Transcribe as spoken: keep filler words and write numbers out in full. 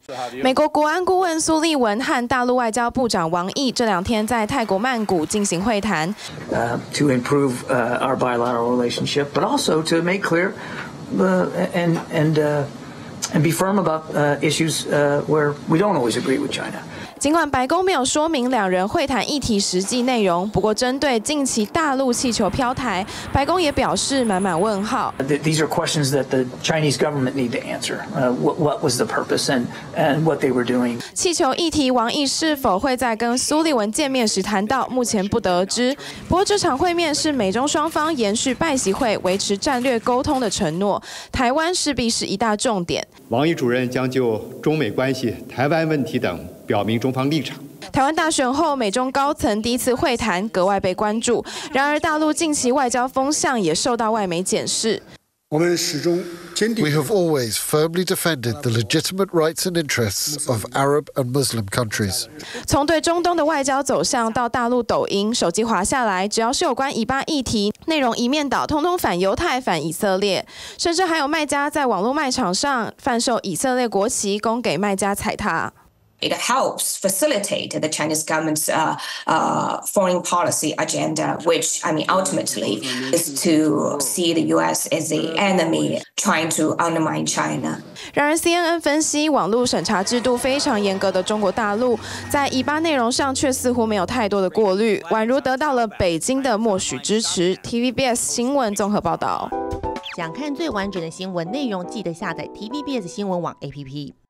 美国国安顾问苏利文和大陆外交部长王毅这两天在泰国曼谷进行会谈。 Uh, to improve uh, our bilateral relationship, but also to make clear uh, and and uh, and be firm about uh, issues uh, where we don't always agree with China. 尽管白宫没有说明两人会谈议题实际内容，不过针对近期大陆气球飘台，白宫也表示满满问号。 These are questions that the Chinese government need to answer. Uh, what, what was the purpose and and what they were doing? 气球议题，王毅是否会在跟苏利文见面时谈到，目前不得而知。不过这场会面是美中双方延续拜习会维持战略沟通的承诺，台湾势必是一大重点。 王毅主任将就中美关系、台湾问题等表明中方立场。 台湾大选后，美中高层第一次会谈格外被关注。然而，大陆近期外交风向也受到外媒检视。 我们始终坚定。 We have always firmly defended the legitimate rights and interests of Arab and Muslim countries. 从对中东的外交走向到大陆抖音手机滑下来，只要是有关以巴议题，内容一面倒，通通反犹太、反以色列，甚至还有卖家在网络卖场上贩售以色列国旗，供给卖家踩踏。 It helps facilitate the Chinese government's uh, uh, foreign policy agenda, which, I mean, ultimately is to see the U S as the enemy trying to undermine China. 然而 ，C N N 分析，网络审查制度非常严格的中国大陆，在以巴内容上却似乎没有太多的过滤，宛如得到了北京的默许支持。T V B S 新闻综合报道。 想看最完整的新闻内容，记得下载 T V B S 新闻网 A P P。